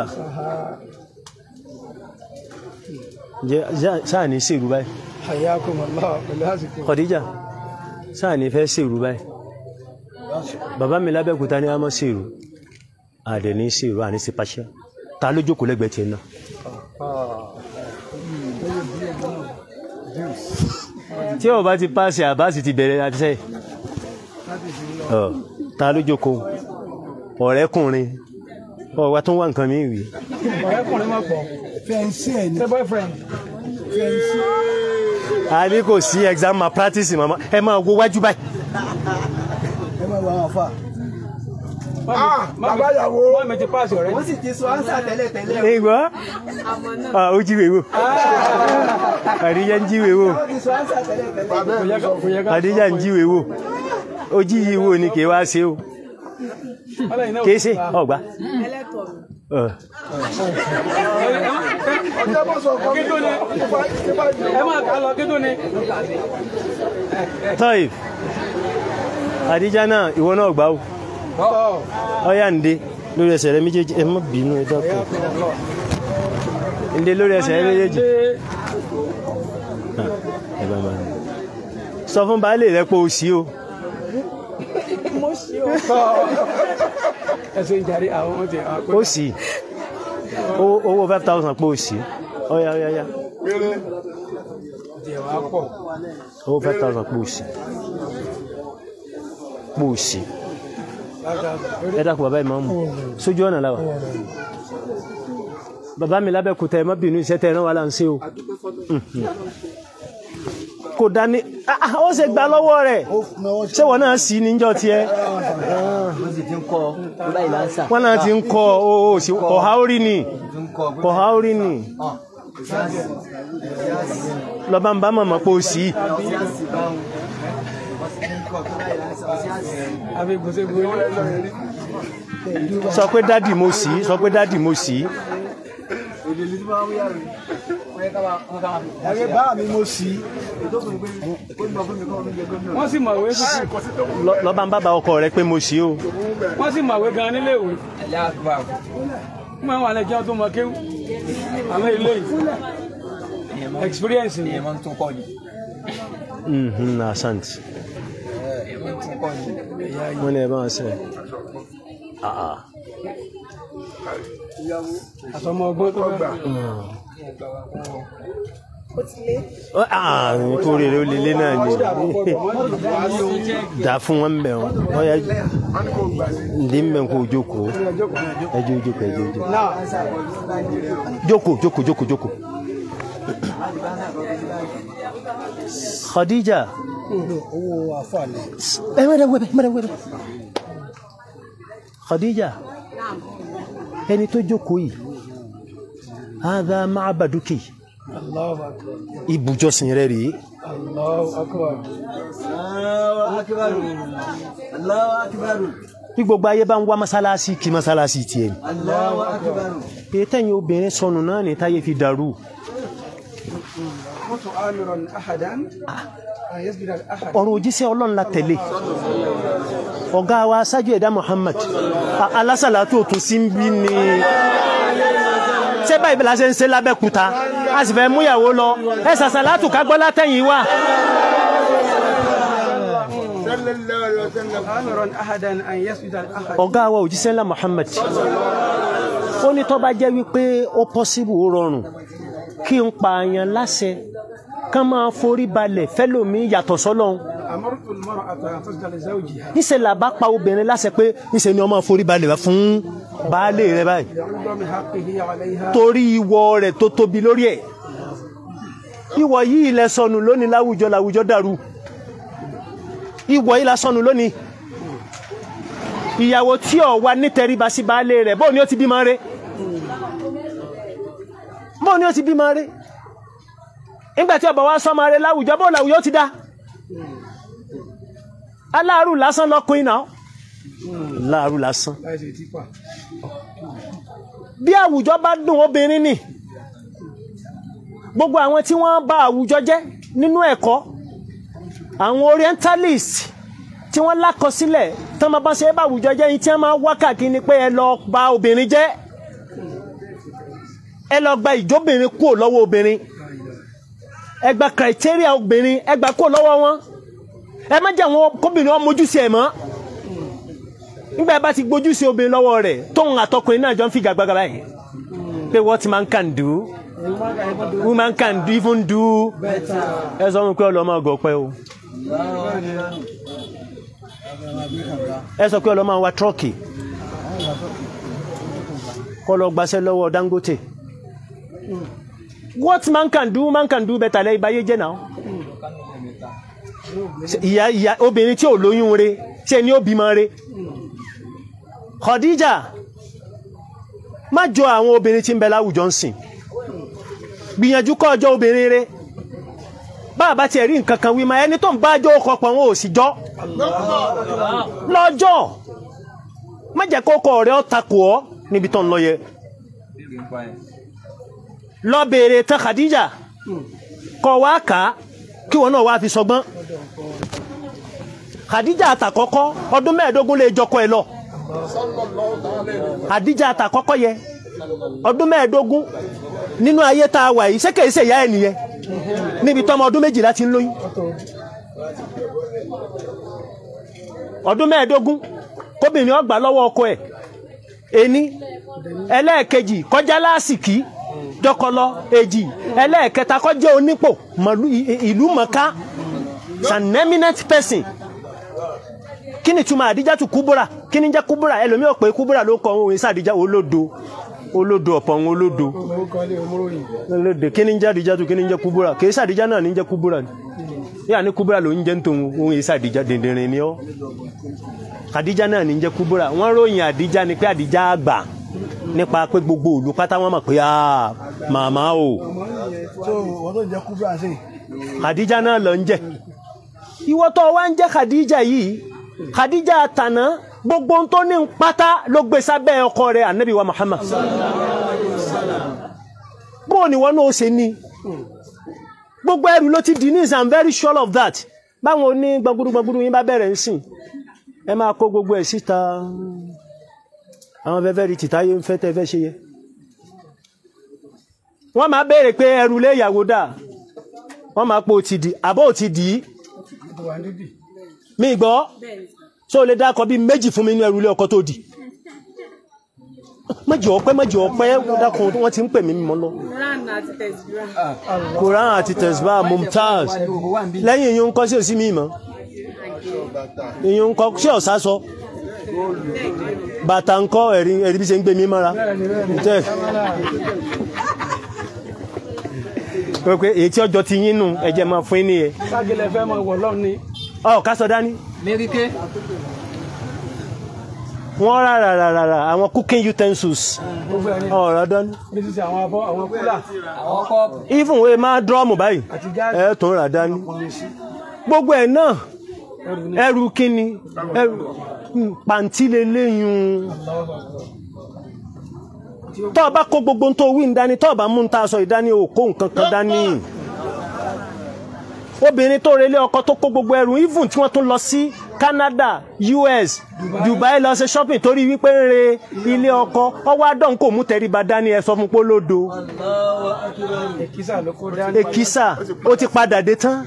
Speaker 2: sáà ní sèrú báyìí Khadija sáà ní fẹ́ sèrú báyìí bàbá mi lábẹ́kúta ní àmọ́ sèrú àdẹ̀ ní sèrú àní sí pàṣẹ ta ló jókòó lẹ́gbẹ̀ẹ́ tiẹ̀ náà tí ó bá ti pàṣẹ àbáṣì ti bẹ̀rẹ̀ àti sẹ́yìn ta ló jókòó ọ̀rẹ́kùnrin ọ̀wá tó ń wá nǹkan mi wí.
Speaker 1: ọ̀rẹ́kùnrin máa pọ̀ fẹ́ǹsì ẹ̀ ní boyfriend fẹ́ǹsì.
Speaker 2: a ní kò sí exam ma practice mama ẹ máa wo wájú báyìí.
Speaker 3: ẹ máa wọ àwọn afa.
Speaker 1: bàbá ìyàwó wọ́n mi ti pass ọ̀rẹ́.
Speaker 4: wọ́n sì ti sọ ánsà tẹ́lẹ̀ tẹ́lẹ̀.
Speaker 2: ìgbọ́ ó jíwèé wò Khadija ń jíwèé wò Khadija ń jíwèé wò ó jí yìí wò ni kì í wá ṣe o kì í ṣe ọgbà. Tọ́yì Khadija náà ìwọ náà gbà ó ọyá ǹdẹ lórí ẹsẹ̀ rẹ méjèèjì ẹ má bínú ẹ dákun ǹdẹ lórí ẹsẹ̀ rẹ méjèèjì sọ fún baálé rẹ pé o sí o.
Speaker 1: mo sí o. ẹsẹ̀ ìjàre àwọn ọmọ tẹ.
Speaker 2: ó sì owó 5,000 pé o sí ọyá. owó 5,000 pé o sí ẹ dákun bàbá ìmáàmù sójú ọ̀nà láwà bàbá mi lábẹ́kúta ẹ má bínú iṣẹ́ tẹ́ ẹ̀rán wa là ń ṣe o kò dání ó ṣe gbà lọ́wọ́ rẹ̀ ṣé wọ́n náà sí níjọ́ tiẹ̀ wọ́n náà ti ń kọ́ kọ̀há orí ni lọ́ba ń bá màmá pò sí sọ pé dádì mo sí
Speaker 3: ẹgbẹ́ bá mi mo sí.
Speaker 1: wọ́n sì mọ̀wé
Speaker 2: lọ́ba ń bàbá ọkọ rẹ pé mo sí o.
Speaker 1: wọ́n sì mọ̀wé gan nílé ìwé wọ́n wà lẹ́jọ́ tó mọ kéwù àwọn ilé experience ni.
Speaker 2: asante wọ́n ní ẹ bá wọn sẹ́
Speaker 1: àtọmọ ọgbọ́n tó gbà.
Speaker 2: nítorí rẹ̀ ó lélẹ̀ náà ni dà fún wọn bẹ̀ wọn ọ̀yà ǹdí ń bẹ̀ kó jókòó ẹjọ́ jókòó. Khadija Khadija ẹni tó jókòó yìí hadha ma'baduki ibùjọsìn rẹ̀ rèé. bí gbogbo ayé bá ń wá mọ́sálásí kí mọ́sálásí tiẹ̀ ni. èyí tẹ̀yìn obìnrin sọnù náà ní táyé fi dàrú. ọ̀rọ̀ òjíṣẹ́ Ọlọ́run la tẹ̀lé ọ̀gá wa aṣáájú ẹ̀dá Muhammad alásàlátù tún sí ń bí ni ṣé báyìí la ṣe ń ṣe lábẹ́kúta a sì fẹ́ múyàwó lọ ẹ ṣàṣàlátù ká gbọ́ látẹ̀yìn wá. ọ̀gá wa òjíṣẹ́ ńlá Muhammad ó ní tó bá jẹ́ wípé ó pọ́síbù ó rọrùn kí n pààyàn láṣẹ kán máa forí balẹ̀ fẹ́lòmí yàtọ̀ sọ́lọ́hun. níṣẹ́ là bá pa obìnrin láṣẹ pé níṣẹ́ ni ó máa forí balẹ̀ wá fún baálé rẹ̀ báyìí torí ìwọ rẹ̀ tó tóbi lórí ẹ̀. ìwọ yìí lẹ sọnù lónìí láwùjọ dàrú. ìwọ yìí la sọnù lónìí. ìyàwó tí ó wà nítẹríba sí baálé rẹ̀ bóun ni ó ti bímọ rẹ̀. nígbàtí ọba wa sọmọ rẹ̀ láwùjọ bó láwùjọ ti dá. aláàrù lásán lọ́kùnrin náà láàrù lásán
Speaker 1: láìsí típà.
Speaker 2: bí àwùjọ bá dùn obìnrin ni gbogbo àwọn tí wọ́n bá àwùjọ jẹ́ nínú ẹ̀kọ́ àwọn orientalist tí wọ́n lákọsílẹ̀ tán máa bá ṣe bá àwùjọ jẹ́ yìí tí wọ́n máa wá káàkiri ni pé ẹ lọ bà obìnrin jẹ́ ẹ lọ gba ìjóbìnrin kúrò lọ́wọ́ obìnrin ẹ gba criteria obìnrin ẹ gba kúrò lọ́wọ́ wọn ẹ má jẹ́ wọn kóbìnrin wọn mójú sí ẹ̀ mọ́ nígbà bá ti gbójú sí obìnrin lọ́wọ́ rẹ̀ tóun àtọkùnrin náà jọ ń fi gàgbàgà báyìí pé what man can do woman can even do ẹ sọ fún pé ọlọ́mọ ọgọ̀ pẹ́ o ẹ sọ pé ọlọ́mọ wa trọ́ọ̀kì kọ́ lọ gbaṣẹ́ lọ́wọ́ Dangote what man can do woman can do better lẹ́yìn báyé jẹ́ náà ìyá obìnrin tí ò lóyún re ṣe ni ó bímọ re Khadija má jọ àwọn obìnrin tí ń bẹ láwùjọ ń sìn gbìyànjú kọ́ ọjọ́ obìnrin re bá ti ẹ̀rí nǹkan kan wí ma ẹni tó ń bá jọ ọkọ̀ pọ̀ wọn ò sì jọ lọ́jọ́ má jẹ́ kókó rẹ̀ ó takò ọ́ níbi tó ń lọ yẹ lọ bèèrè tán Khadija kọ wá ká kí wọn náà wá fi sọgbọ́n Khadija àtàkọ́kọ́ ọdún 15 lè jọkọ ẹ lọ Khadija àtàkọ́kọ́ yẹ ọdún 15 nínú ayé tá a wà yìí ṣé kìí ṣe ìyá ẹ nìyẹn níbi tọ́mọ ọdún 12 ti ń lóyún ọdún 15 kóbìnrin ó gbà lọ́wọ́ ọkọ ẹ̀ ení ẹlẹ́ẹ̀kejì kọjá lásìkí jọkọlọ èjì ẹlẹ́ẹ̀kẹta kọjá onípò ìlú mọ̀ká an eminent person kí ni túmọ̀ Àdíjà tù Kúbúrà kí ni jẹ́ Kúbúrà ẹlòmí ò pé Kúbúrà ló kọ ohun ìsá Àdíjà olódo ọ̀pọ̀ ohun olódo kí ni jẹ́ Àdíjà tù kí ni jẹ́ Kúbúrà kì í sí Àdíjà náà ní jẹ́ Kúbúrà yíya ní Kúbúrà ló ń jẹ́ tó ohun ìsá Àdíjà dìndìnrín ni ọ́ Àdíjà náà ní jẹ́ Kúbúrà wọ́n ròyìn Àdíjà ni pé Àdíjà àgbà nípa pé gbogbo òlú pátá wọ́n mọ̀ pé màmá o Khadija náà lọ ń jẹ́ ìwọ tó wá ń jẹ́ Khadija yìí Khadija àtàná gbogbo tó ní pátá ló gbé sábẹ́ ọkọ rẹ̀ Ànábì wa Muhammad bó ni wọ́n náà ṣe ní gbogbo ẹrù ló ti dì ní I'm very sure of that báwọn ní gbogbo yín bá bẹ̀rẹ̀ ń sìn ẹ máa kó gbogbo ẹ̀ síta àwọn fẹ́fẹ́ rí tìtáyé ń fẹ́ tẹ́fẹ́ ṣe yẹ wọ́n máa béèrè pé ẹrù lé ìyàwó dà wọ́n máa pò ti dì àbọ̀ ti dì í mi gbọ́ so lè dákọ̀ bí méjì fún mi ní ẹrù lé ọkọ tó dì méjì ọpẹ́ dákun wọ́n ti ń pè mí mọ́ lọ Quran àti Tesbah Mumtaz lẹ́yìn èyí ń kọ́ sí òsí mi mọ́ èyí ń kọ́ sí ọ̀sá sọ bàtà ń kọ́ ẹ̀rí bí ṣe ń gbé mi mọ́ra pé èyí tí ọjọ́ ti yín nù ẹ̀jẹ̀ máa fún ní ẹ
Speaker 1: ságilẹ̀ fẹ́ mọ̀ wọ̀ lọ́ni
Speaker 2: ọ̀ ká sọ dání wọ́n rárá àwọn cooking utensils ọ̀rọ̀ dání
Speaker 1: àwọn abọ́ àwọn kúlà
Speaker 2: even wey máa drum báyìí ẹ̀ tó rà dání gbogbo ẹ̀ náà ẹrù kíni ẹrù pàǹtí lè léyìn tó bá kó gbogbo tó wí ń dání tó bá mú ń ta aṣọ ìdání òkó nǹkan kan dání obìnrin tó relé ọkọ tó kó gbogbo ẹrù even tí wọ́n tún lọ sí Canada US Dubai lọ ṣe shopping torí wípé ń re ilé ọkọ ọwọ́ adọ́n kò mú tẹríba dání ẹ sọ fún pólódo èkísà ó ti padà dé tán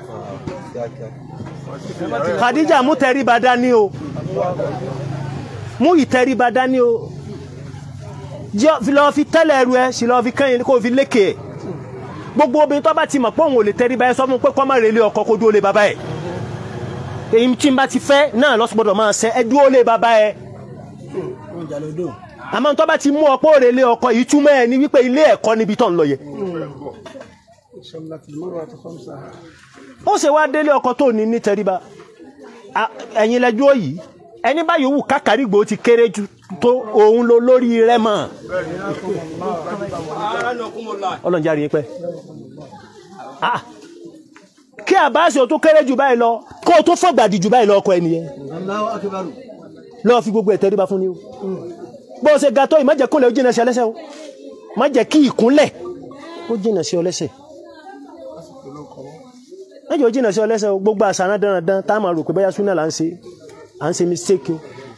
Speaker 2: Khadija mú tẹríba dání o mú ìtẹríba dání o lọ fi tẹ́lẹ̀ ẹrù ẹ sì lọ fi kẹ́yìn kó fi lékè ẹ̀ gbogbo obìnrin tó bá ti mọ̀ pé òun ò lè tẹríba ẹ sọ fún pé kó má relé ọkọ kó dúró lé bàbá ẹ̀ èyí tí n bá ti fẹ́ náà lọ́sọ̀gbọ́dọ̀ máa ṣe ẹ dúró lé bàbá ẹ̀ àmọ́ tó bá ti mú ọpọ́ relé ọkọ yìí túmọ̀ ẹ̀ ní wípé ilé ẹ̀kọ́ níbi tó ń lọ yẹ ó ṣe wá délé ọkọ tó ní tẹríba ẹ̀yin lẹ́jọ́ yìí ẹni bá yòówù kákàrígbò ti kéré jù tó òun ló lórí rẹ mọ́ ọlọ́njà rí pẹ́ kí Abbas ò tó kéré jù báyìí lọ kó tó fọ̀gbàdì jù báyìí lọ ọkọ ẹni yẹn lọ fi gbogbo ẹ̀tẹ́ríba fún ni o bó ṣe ga tó yìí má jẹ́ kúnlẹ̀ ó jìnà sí ọlẹ́sẹ̀ o má jẹ́ kí ìkúnlẹ̀ ó jìnà sí ọlẹ́sẹ̀ má jẹ́ ó jìnà sí ọlẹ́sẹ̀ o gbogbo àṣà náà dandan tá a máa rò pé bóyá súnà là ń ṣe mistake o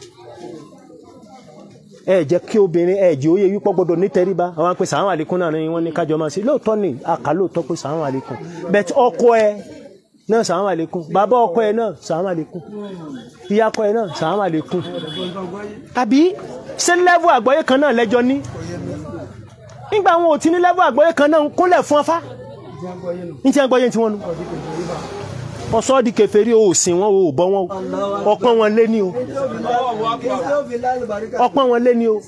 Speaker 2: ẹ jẹ́ kí obìnrin ẹ jẹ́ òye wípọ́ gbọ́dọ̀ ní tẹríba àwọn apẹ sàwọn àlékún náà ni wọ́n ní kájọ máa ṣe lóòótọ́ ni àkà lóòótọ́ pé sàwọn àlékún bẹ́ẹ̀ tí ọkọ ẹ náà sàwọn àlékún bàbá ọkọ ẹ náà sàwọn àlékún ìyá ọkọ ẹ náà sàwọn àlékún àbí ṣé lẹ́vù àgbọ́yé kan náà lẹ́jọ́ ní nígbà wọn ò ti ní lẹ́vù àgbọ́yé kan náà ń kúnlẹ̀ fún afá ní tí wọ́n gbọ́yé tí wọ́n nu ọ̀sọ́ di kèfèrí òsìn wọn ò bọ́ wọn ọpọ́n wọn lé ní o ọpọ́n wọn lé ní o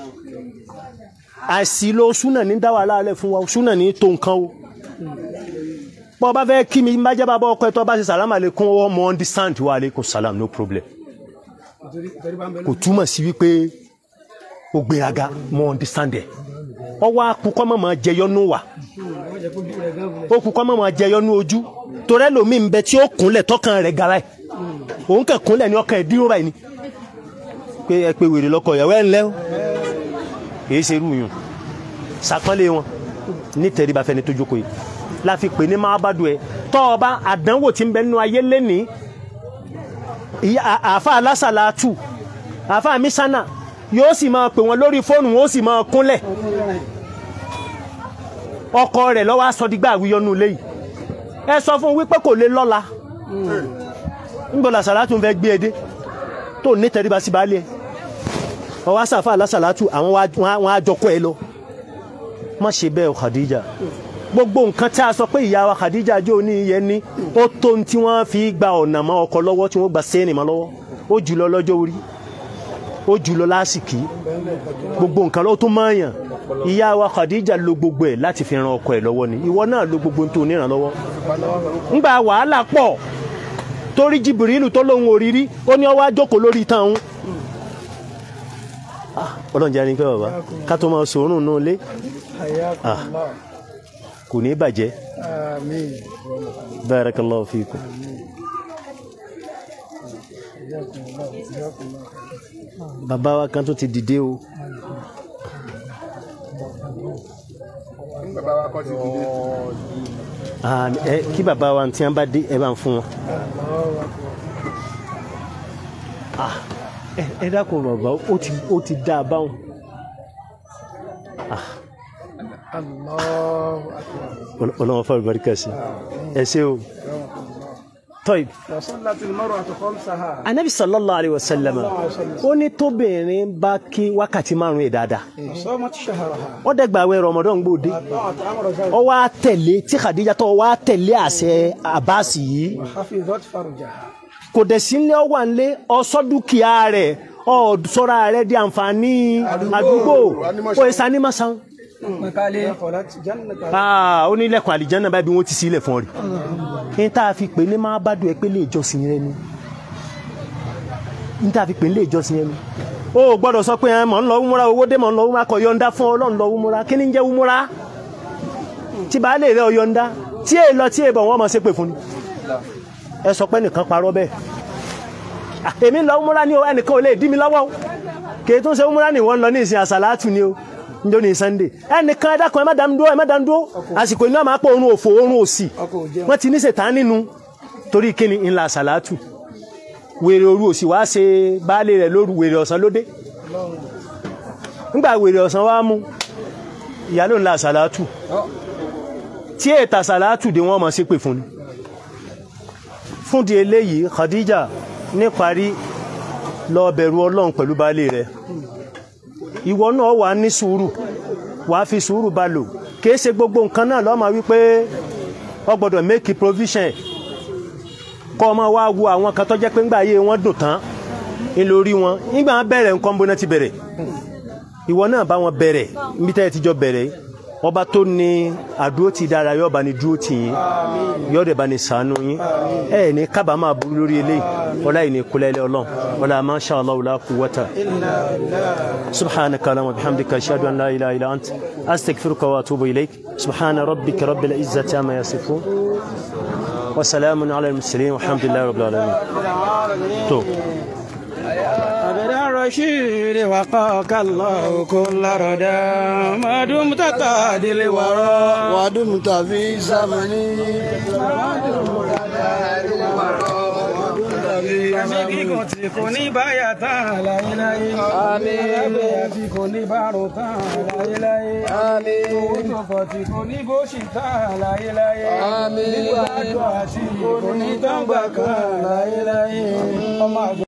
Speaker 2: àìsílò súnà ní dáwà láàlẹ́ fún wa súnà ní tó nǹkan o bọ́ bá fẹ́ kí mi bá jẹ́ bàbá ọkọ ẹ̀tọ́ bá ṣe sàlámà alaykum wọ́n mọ́ understand wa alaykum salam no problem kò túmọ̀ sí wípé ó gbéraga mọ́ understand ẹ̀ ọwọ́ akùkọ́ mọ̀ jẹyọnú wà ó kùkọ́ mọ̀ jẹyọnú ojú torí ẹlòmíì ń bẹ tí ó kúnlẹ̀ tọkàn rẹ̀ gara ẹ̀ òun kàn kúnlẹ̀ ní ọkàn ẹ̀ dúró báyìí ni pé ẹ pé wèrè lọ́kọ ìyàwó ẹ̀ ńlẹ́ o èyí ṣe irú yùn sàpọ́nlé wọn ní tẹríba fẹ́ni tó jókòó yìí la fi pè ní máa bá dùn ẹ tọ́ ọba àdánwò tí ń bẹ nínú ayé lẹ́ni àáfà alásàlátù àáfà mísánà yóò sì máa pè wọn lórí fóònù wọn ó sì máa kúnlẹ̀ ọkọ rẹ̀ lọ́wọ́ aṣọ́dígbà àwíyọ́nú lẹ́yìn ẹ sọ fún wípé kò lè lọ́la nígbọ́lá sàlátù ń fẹ́ gbé edé tó ní tẹríba sí baálé ẹ ọwọ́ sàfà alásàlátù àwọn àjọkọ́ ẹ lọ má ṣe bẹ́ẹ̀ Khadija gbogbo nǹkan tí a sọ pé ìyá wa Khadija jẹ́ ní iye ní ó tó tí wọ́n fi gba ọ̀nà mọ́ ọkọ lọ́wọ́ tí wọ́n gba sẹ́ẹ̀nì mọ́ lọ́wọ́ ó jùlọ lọ́jọ́ orí ó jùlọ lásìkí gbogbo nǹkan ló tún mọ́ọ̀yàn ìyá wa Khadija lo gbogbo ẹ̀ láti fi ran ọkọ ẹ̀ lọ́wọ́ ni ìwọ náà lo gbogbo tó níran lọ́wọ́ ńgbà wàhálà pọ̀ torí Jibrilu tó lóhun òrírí ó ní ó wá jókòó lórí ìtàn òun ọlọ́run jẹ́ àríkẹ́ bàbá ká tó máa sòórùn náà lé kò ní bàjẹ́ barakallahu fikum bàbá wa kan tó ti dìde o kí bàbá wa tí wọ́n bá dé ẹ bá ń fún wọn ẹ dákun bàbá ó ti dá a báwọn ọlọ́wọ́ fún àbáríkà sí ẹ ṣé o tọ́yì. Ànábì sallallahu alayhi wa sallam ó ní tóbìnrin bá kí wákàtí márùn-ún ẹ̀ dáadáa ó dẹ́gbà àwẹ̀ Ramadan gbòde ó wá tẹ̀lé tí Khadija tó wá tẹ̀lé àṣẹ Abbas yìí kò dẹ̀ sí ní ọwà ńlé ọsọ́ dúkìá rẹ̀ ọ̀sọ́ra rẹ̀ di àǹfààní àdúgbò ó ẹ̀sà ní masan ó ní ilẹ̀kùn àlìjánà báyìí wọ́n ti sí ilẹ̀ fún ọ rí ní tá a fi pè ní máa bá dùn ẹ pé lè jọsìn rẹ ni ní tá a fi pè ní lè jọsìn rẹ ni ó gbọ́dọ̀ sọ pé mọ̀ ń lọ wúmúra owó dé mọ̀ ń lọ wúmúra kọ̀ yọ̀ǹda fún Ọlọ́run lọ wúmúra kí ni ń jẹ́ wúmúra tí bá lè rẹ ọ̀yọ̀ǹda tí èè lọ tí èè bọ̀ wọ́n mọ̀ ṣépè fún ni ẹ sọ pé nìkan parọ́ bẹ́ẹ̀ èmi ń lọ wúmúra ní o ẹnìkan ò lè dí mi lọ́wọ́ kì í tún ṣe wúmúra ní wọ́n lọ ní ìsìn àsàlátù ni o njó ní Sunday ẹnìkan ẹ̀dàkùn ẹ má dám dúró àsìkò iná máa pọ̀ orun òfò orun òsì wọ́n ti ní ṣètán nínú torí kíni ńlá sàlátù wèrè òru òsì wá ṣe baálé rẹ̀ lóru wèrè ọ̀sán lóde nígbà wèrè ọ̀sán wá mú ìyálò ńlá sàlátù tí ètà sàlátù dé wọ́n mọ̀ sí pè fún ni fún di eléyìí Khadija níparí lọ bẹ̀rù Ọlọ́run pẹ̀lú baálé rẹ̀ ìwọ náà wà ní sùúrù wà fi sùúrù bá lò kìí ṣe gbogbo nǹkan náà ló máa wípé o gbọ́dọ̀ make provision kọ́ ọmọ wa wo àwọn kan tó jẹ́ pé ńgbà ayé wọn dùn tán lórí wọn nígbà wọn bẹ̀rẹ̀ nǹkan bóná ti bẹ̀rẹ̀ ìwọ náà bá wọn bẹ̀rẹ̀ níbi tẹ́ ẹ ti jọ bẹ̀rẹ̀ ọba tó ní àdúró ti dára yóò bá ní dúró tì yín yóò dẹ̀ bá ní ṣàánú yín ẹ ní kábàámà burú lórí eléyìí ọlá yìí ní kúlẹ̀lẹ̀ Ọlọ́run ọlá masha Allah la quwwata subhanaka wa bihamdika ashhadu an la ilaha illa ant astaghfiruka wa atubu ilayk subhana rabbika rabbil izzati amma yasifun وسلام على المرسلين والحمد لله رب العالمين.
Speaker 1: أبدا رشيد وقاك الله كل ردى ما دمت تعدل وراء
Speaker 3: ودمت في زمني
Speaker 1: Gígùn tí kò ní báyà tán láyéláyé. Àmín. Tí kò ní bárò tán láyéláyé. Àmín. Owó tó tí kò ní bóṣì tán láyéláyé. Àmín. Nígbà àjọ àti kò ní tán gbà kan láyéláyé.